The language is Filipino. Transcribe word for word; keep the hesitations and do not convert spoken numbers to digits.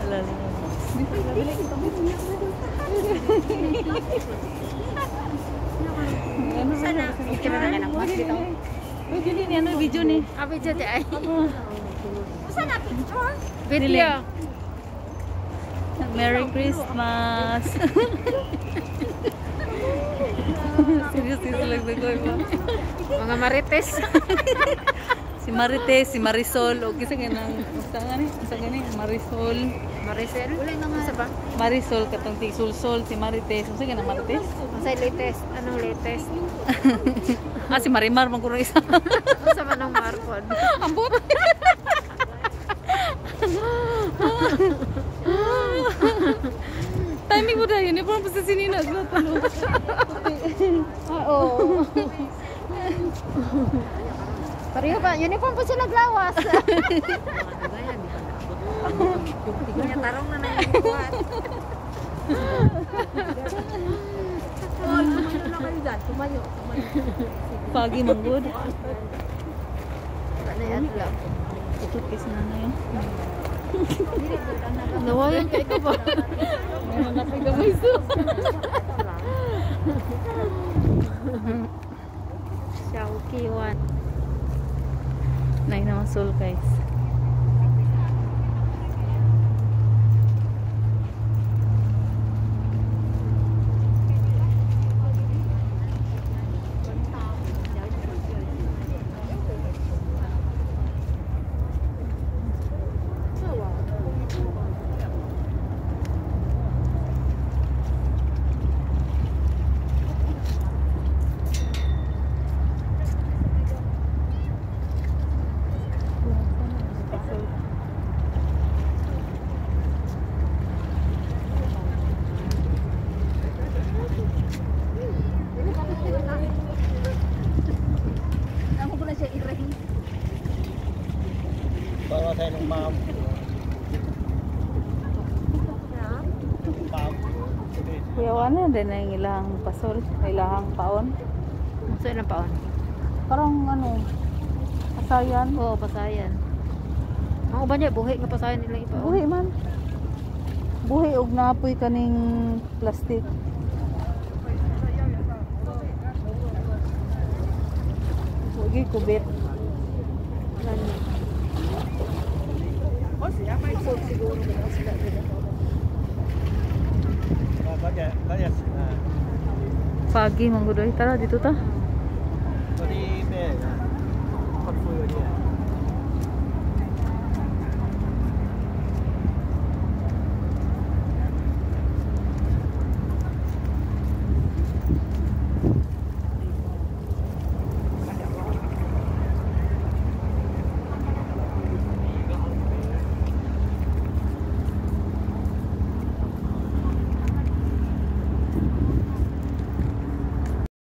Lalim. Sana. Kira na ng mas dito. Video ni ano video ni. Ah, video di ay. Sana picture? Video. Merry Christmas. Seriously sila nagkoy mo. Mga marites. Si Marites, si Marisol, o kisa ganang usa nga ni, usa gani Marisol. Maricel? Wala na nga. Isa ba? Marisol katong tigsulsol, si Marites, usa ganang Marites. Masay latest. Anong latest? Ah, si Marimar man kuno isa. Sa manong Marcon. Ambot. Timing mo dahil, hindi po pa sa sinina. Ah, oo. Pareho ba? Uniform po sila naglawas. Kanya tarong na na yung buwan. Oh, tumayo na kayo dyan. Tumayo. Pagi manggod. Ano yan lang? Ito kiss na na yun. Nawayan ka ito ba? Meron na pa gamay so. Xiaoqiwan. Nay naman soul guys. Bawa tayo ng ma'am. Kuya Wana din na yung ilang pasol, ilang paon. So ilang paon? Parang ano, pasayan. Oo, pasayan. Ang uban niya, buhi nga pasayan nila ipaon. Buhi man. Buhi og naapoy kaning plastic. Huwag kubit. Pagi manggudoy. Tara dito ta.